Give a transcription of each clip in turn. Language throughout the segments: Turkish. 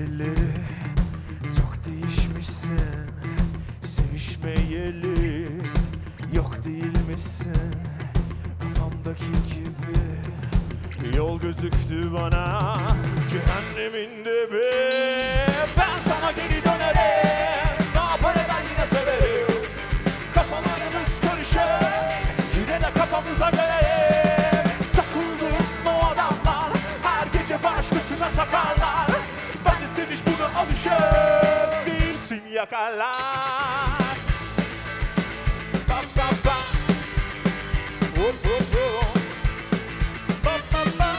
sevişmeyeli, çok değişmişsin. Sevişmeyeli, yok değilmişsin. Kafamdaki gibi yol gözüktü bana, cehennemin dibi. Ben sana geri dönerim, Napar eder yine severim. Kafalarımız karışık, yine de kafamıza göreyim. Takıldığın o adamlar her gece başkasına takarlar. Ben de sen hiç buna alışık değilsin, yakarlar. Bam bam bam, hop hop hop. Bam bam bam,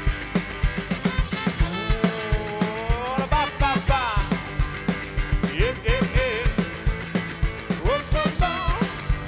bam bam bam. Yep yep yep. Hop hop bam.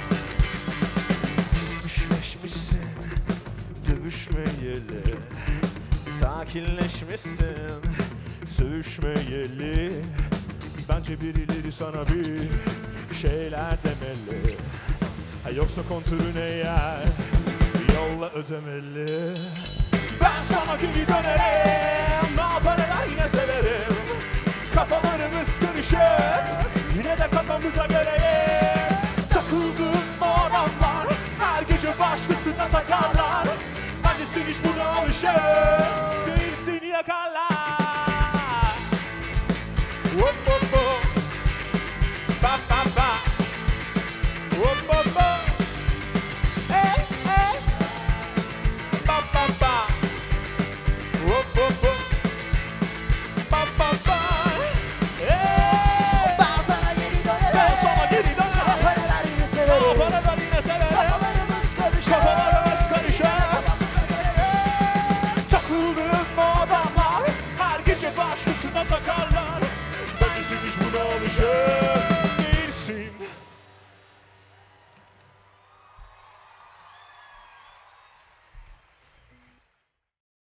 Değişmişsin, dövüşmeyeli. Sakinleşmişsin, sevişmeyeli. Bence birileri sana bir şeyler demeli. Yoksa kontürüne yer, yolla ödemeli. Ben sana geri dönerim, Napar eder yine severim. Kafalarımız karışık, yine de kafamıza göreyim. Takıldığın o adamlar her gece başkasına takarlar. Ben de sen hiç buna alışık